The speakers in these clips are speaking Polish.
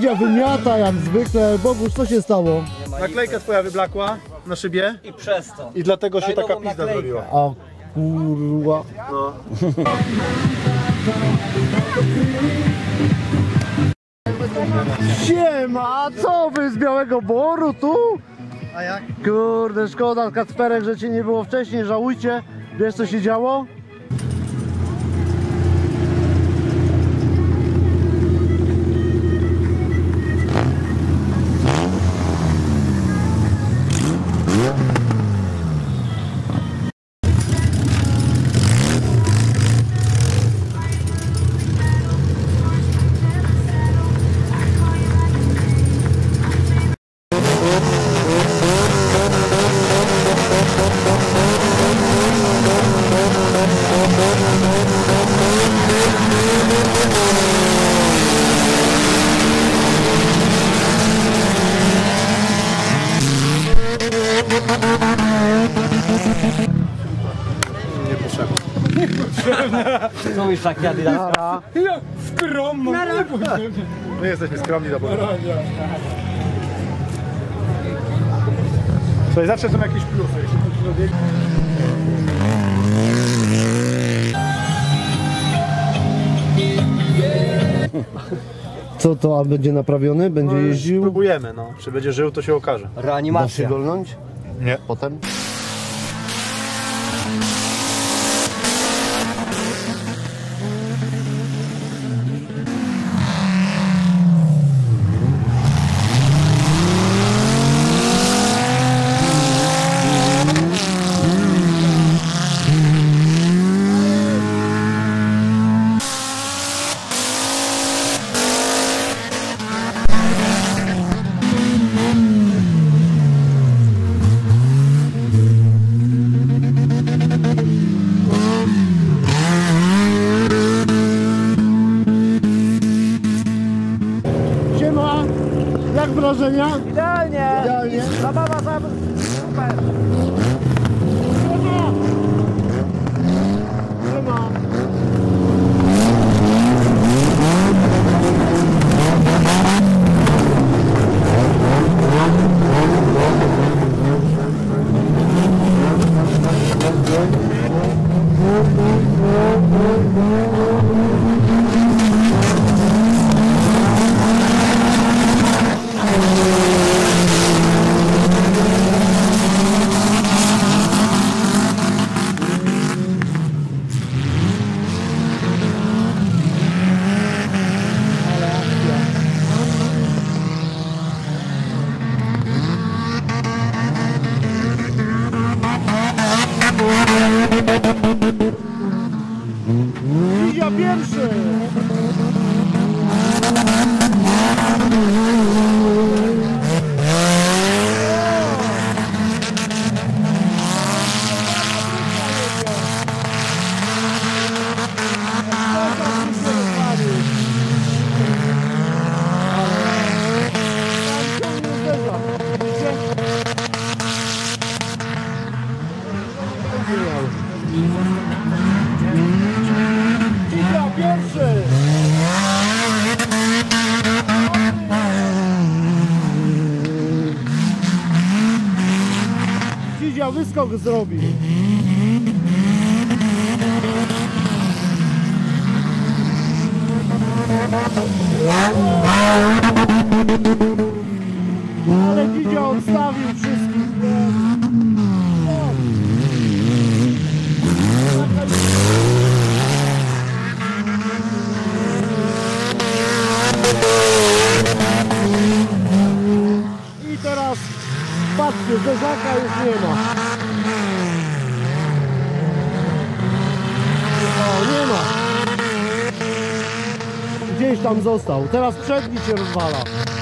Dzidzia wymiata jak zwykle. Bogusz, co się stało? Naklejka twoja wyblakła na szybie. I przez to. I dlatego się taka pizda zrobiła. A kurwa. No. Siema, a co wy z Białego Boru tu? A jak? Kurde, szkoda Kacperek, że cię nie było wcześniej, żałujcie. Wiesz co się działo? Co mówisz tak jady? Skromno. My jesteśmy skromni do Boga. Słuchaj, zawsze są jakieś plusy. Co to, a będzie naprawiony? Będzie jeździł? Spróbujemy, no. Czy będzie żył, to się okaże. Da się Reanimacja. dolnąć? Nie. Potem? Siema! Jak wrażenia? Idealnie! Idealnie. Zabawa za... Super! Siema! Siema! Lidia pierwszy! Lidia pierwszy! Lidia wyskok zrobi. Ale Lidia odstawił wszystkich. I teraz patrzcie, zderzaka już nie ma. O, nie ma. Gdzieś tam został. Teraz przedni się rozwala.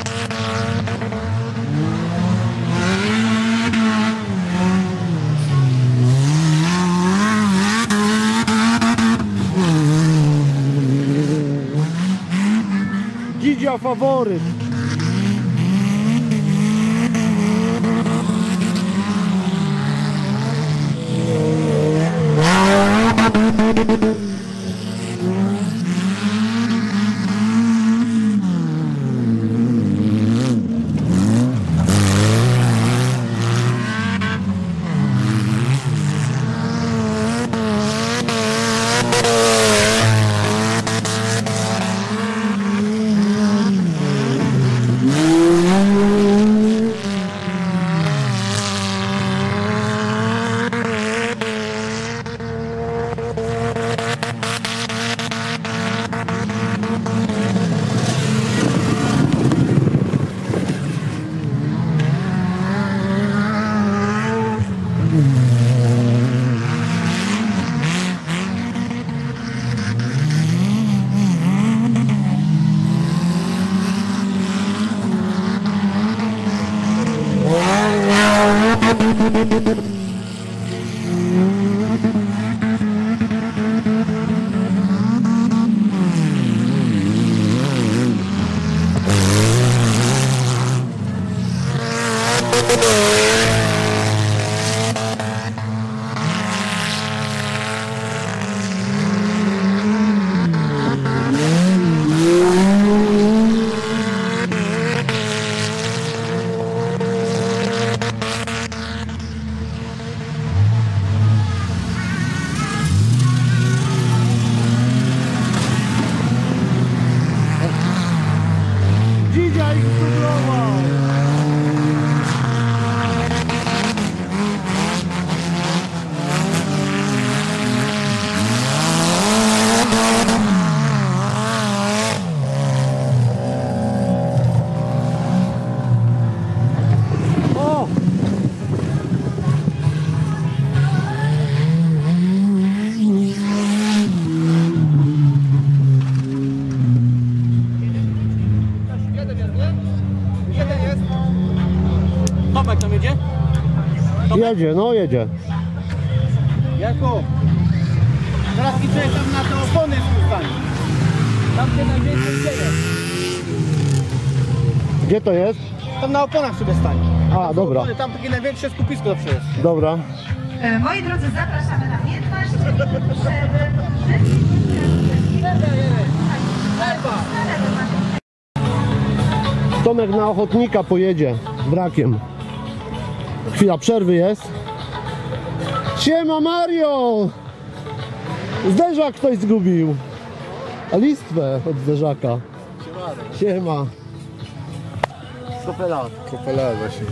Dzidzia faworyt. Dzisiaj spróbował. O! Tomek tam jedzie? Jedzie, no jedzie. Jarku, teraz idę tam na te opony spuszczanie. Tam gdzie najwięcej dzieje. Gdzie to jest? Tam na oponach sobie stań. A, dobra, Opony, tam takie największe skupisko zawsze jest. dobra. Moi drodzy, zapraszamy na 15 przerwy. Tomek na ochotnika pojedzie wrakiem. Chwila przerwy jest. Siema Mario! Zderzak ktoś zgubił. A listwę od zderzaka. Siema. Kopela. Kopela właśnie.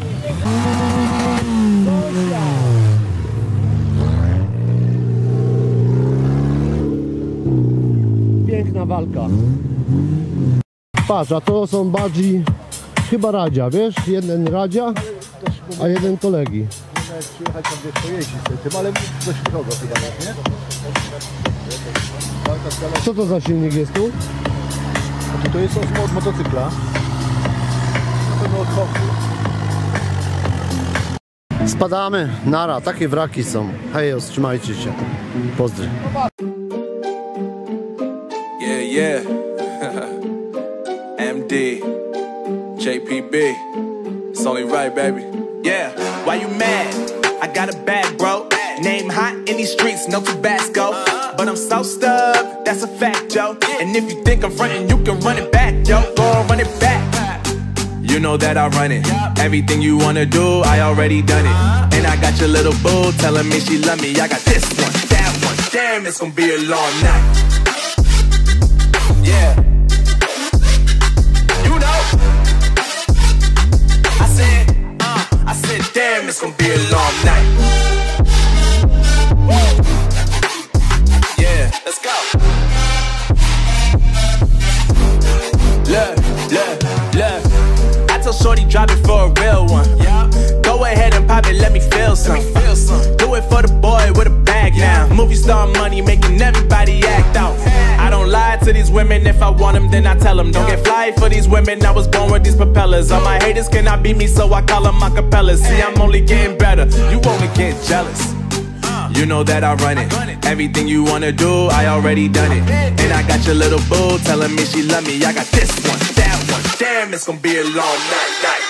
Piękna walka. Patrz, a to są badzi chyba Radzia, wiesz? Jeden Radzia, a jeden kolegi. Można przyjechać tam gdzieś pojeździć sobie tym, ale dość drogo chyba, nie? Co to za silnik jest tu? A to jest od motocykla. Na pewno od boku. Spadamy, nara, takie wraki są. Hej, trzymajcie się. Pozdry. Yeah, yeah. MD, JPB. It's only right, baby. Yeah, why you mad? I got a bad bro. Name hot in these streets, no Tabasco. But I'm so stubbed, that's a fact, yo. And if you think I'm frontin', you can run it back, yo. Go on, run it back. You know that I run it. Everything you wanna do, I already done it. And I got your little boo telling me she love me. I got this one, that one. Damn, it's gonna be a long night. Yeah. You know. I said, damn, it's gonna be a long night. Yeah, let's go. Look. I told Shorty drop it for a real one. Go ahead and pop it, let me feel some. Do it for the boy with a bag now. Movie star money making everybody act out. I don't lie to these women, if I want them then I tell them. Don't get fly for these women, I was born with these propellers. All my haters cannot beat me, so I call them acapellas. See, I'm only getting better, you only get jealous. You know that I run it. Everything you wanna do, I already done it. And I got your little boo telling me she love me. I got this one, that one. Damn, it's gonna be a long night.